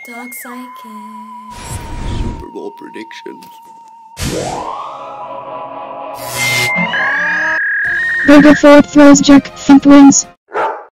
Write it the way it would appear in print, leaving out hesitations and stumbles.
Dog Psychic. Super Bowl predictions. Burger Ford throws Jack, Thump wins.